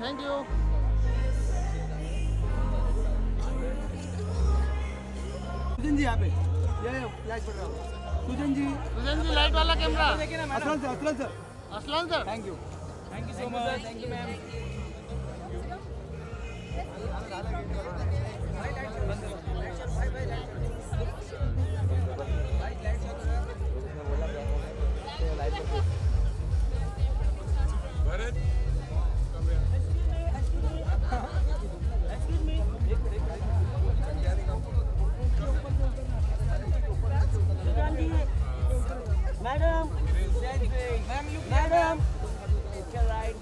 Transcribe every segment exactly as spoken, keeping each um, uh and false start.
Thank you. सुजन जी यहाँ पे, ये फ्लैश पड़ रहा है। सुजन जी, सुजन जी लाइट वाला camera. Aslan sir, Aslan sir, Aslan sir, thank you, thank you so much. Thank you ma'am. Madam, madam, right.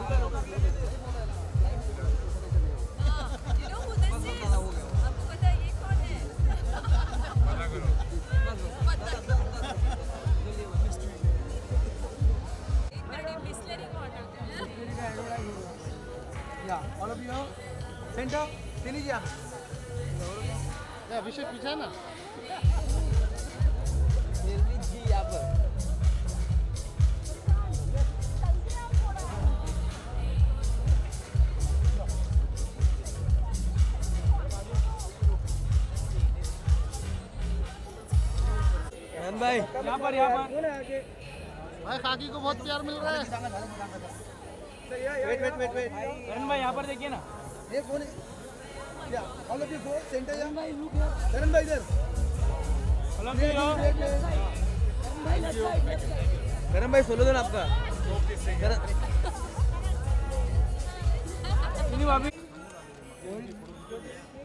You know who this is? आपको पता है ये कौन है? पता करो। पता करो। इतनी Bisleri water. Yeah, all of you, center, चलिए जी आप। ये अभिषेक पीछे है ना। जी यहाँ पर। भाई यहाँ पर यहाँ पर भाई खाकी को बहुत प्यार मिल रहा है। Wait wait wait wait Karan भाई यहाँ पर देखिए ना। ये कौन है? Yeah all of you go centre yeah Karan भाई इधर। करण भाई सोलो दो ना आपका। भाभी